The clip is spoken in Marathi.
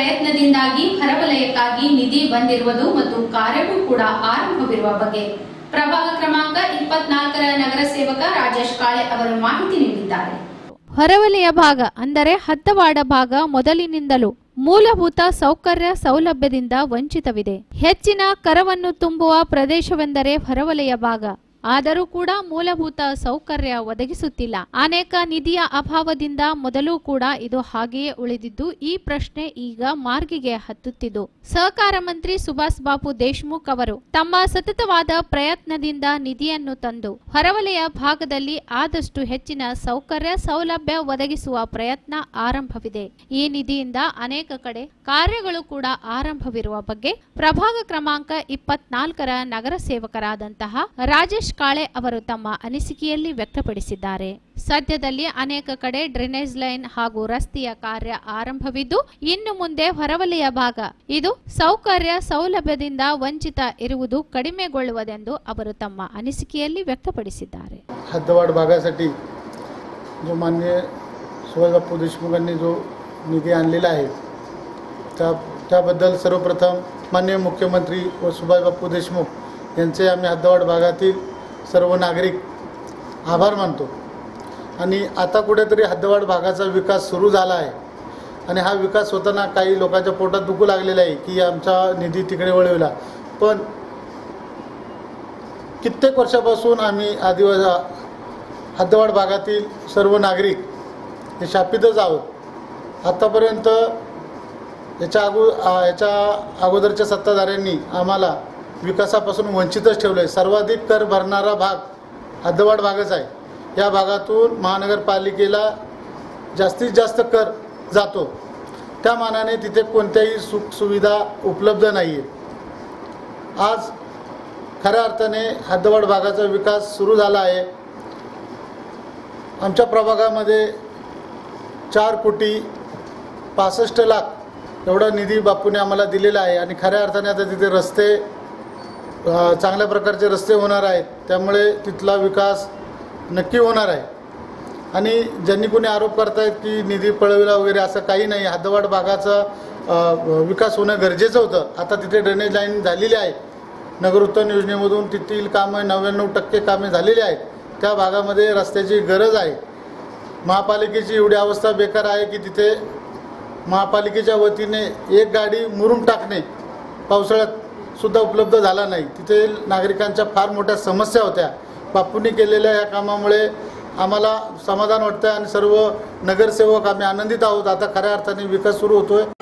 ಪ್ರಯತ್ನದಿಂದಾಗಿ ಹೊರವಲಯಕ್ಕಾಗಿ ನಿಧಿ ಬಂದಿರುವುದು ಮತ್ತು ಕಾರ್ಯವೂ ಕೂಡ ಆರಂಭವಿರುವ ಬಗ್ಗೆ ಪ್ರಭಾಗ ಕ್ರಮಾಂಕ 24ರ ನಗರ ಸೇವಕ ರಾಜೇಶ್ ಕಾಳೆ ಅವರು ಮಾಹಿತಿ ನೀಡಿದ್ದಾರೆ. ಹೊರವಲಯ ಭಾಗ ಅಂದರೆ ಹದ್ದವಾಡ ಭಾಗ ಮೊದಲಿನಿಂದಲೂ ಮೂಲಭೂತ ಸೌಕರ್ಯ ಸೌಲಭ್ಯದಿಂದ ವಂಚಿತವಿದೆ. ಹೆಚ್ಚಿನ ಕರವನ್ನು ತುಂಬುವ ಪ್ರದೇಶವೆಂದರೆ ಹೊರವಲಯ ಭಾಗ. ಆದರೂ ಕೂಡ ಮೂಲಭೂತ ಸೌಕರ್ಯ ಒದಗಿಸುತ್ತಿಲ್ಲ. ಅನೇಕ ನಿಧಿಯ ಅಭಾವದಿಂದ ಮೊದಲು ಕೂಡ ಇದು ಹಾಗೆಯೇ ಉಳಿದಿದ್ದು ಈ ಪ್ರಶ್ನೆ ಈಗ ಮಾರ್ಗಿಗೆ ಹತ್ತುತ್ತಿದ್ದು ಸಹಕಾರ ಮಂತ್ರಿ ಸುಭಾಷ್ ಬಾಬು ದೇಶಮುಖ್ ಅವರು ತಮ್ಮ ಸತತವಾದ ಪ್ರಯತ್ನದಿಂದ ನಿಧಿಯನ್ನು ತಂದು ಹೊರವಲಯ ಭಾಗದಲ್ಲಿ ಆದಷ್ಟು ಹೆಚ್ಚಿನ ಸೌಕರ್ಯ ಸೌಲಭ್ಯ ಒದಗಿಸುವ ಪ್ರಯತ್ನ ಆರಂಭವಿದೆ. ಈ ನಿಧಿಯಿಂದ ಅನೇಕ ಕಡೆ ಕಾರ್ಯಗಳು ಕೂಡ ಆರಂಭವಿರುವ ಬಗ್ಗೆ ಪ್ರಭಾಗ ಕ್ರಮಾಂಕ 24ರ ನಗರ ಸೇವಕರಾದಂತಹ ರಾಜೇಶ್ ಕಾಳೆ ಅವರು ತಮ್ಮ ಅನಿಸಿಕೆಯಲ್ಲಿ ವ್ಯಕ್ತಪಡಿಸಿದ್ದಾರೆ. ಸದ್ಯದಲ್ಲಿ ಅನೇಕ ಕಡೆ ಡ್ರೈನೇಜ್ ಲೈನ್ ಹಾಗೂ ರಸ್ತೆಯ ಕಾರ್ಯ ಆರಂಭವಿದ್ದು ಇನ್ನು ಮುಂದೆ ಹೊರವಲಯ ಭಾಗ ಇದು ಸೌಕರ್ಯ ಸೌಲಭ್ಯದಿಂದ ವಂಚಿತ ಇರುವುದು ಕಡಿಮೆಗೊಳ್ಳುವುದೆಂದು ಅವರು ತಮ್ಮ ಅನಿಸಿಕೆಯಲ್ಲಿ व्यक्तपडिಸಿದ್ದಾರೆ. हद्दवाड भागासाठी जो माननीय सुभाष बापू देशमुखांनी जो निधी आणलेला आहे त्याबद्दल सर्वप्रथम माननीय मुख्यमंत्री व सुभाष बापू देशमुख यांचे आम्ही हद्दवाड भागातील सर्व नागरिक आभार मानतो. आणि आता कुठेतरी हद्दवाड भागाचा विकास सुरू झाला आहे आणि हा विकास होताना काही लोकांच्या पोटात दुखू लागलेला आहे की आमचा निधी तिकडे वळविला. पण कित्येक वर्षापासून आम्ही हद्दवाड भागातील सर्व नागरिक हे शापितच आहोत. आतापर्यंत याच्या अगोदरच्या सत्ताधाऱ्यांनी आम्हाला विकासापासून वंचितच ठेवले. सर्वाधिक कर भरणारा भाग हद्दवाड भागच आहे. या भागातून महानगरपालिकेला जास्तीत जास्त कर जातो. त्या मानाने तिथे कोणत्याही सुखसुविधा उपलब्ध नाही आहेत. आज खऱ्या अर्थाने हद्दवाड भागाचा विकास सुरू झाला आहे. आमच्या प्रभागामध्ये 4,65,00,000 एवढा निधी बापूने आम्हाला दिलेला आहे आणि खऱ्या अर्थाने आता तिथे रस्ते चांगल्या प्रकारचे रस्ते होणार आहेत. त्यामुळे तिथला विकास नक्की होणार आहे. आणि ज्यांनी कोणी आरोप करतायत की निधी पळविला वगैरे असं काही नाही. हद्दवाड भागाचा विकास होणं गरजेचं होतं. आता तिथे ड्रेनेज लाईन झालेली आहे. नगरोत्थान योजनेमधून तिथील कामं 99% कामे झालेली आहेत. त्या भागामध्ये रस्त्याची गरज आहे. महापालिकेची एवढी अवस्था बेकार आहे की तिथे महापालिकेच्या वतीने एक गाडी मुरुम टाकणे पावसाळ्यात सुद्धा उपलब्ध झाला नाही. तिथे नागरिकांच्या फार मोठ्या समस्या होत्या. बापूंनी केलेल्या या कामामुळे आम्हाला समाधान वाटतं आणि सर्व नगरसेवक आम्ही आनंदित आहोत. आता खऱ्या अर्थाने विकास सुरू होतोय.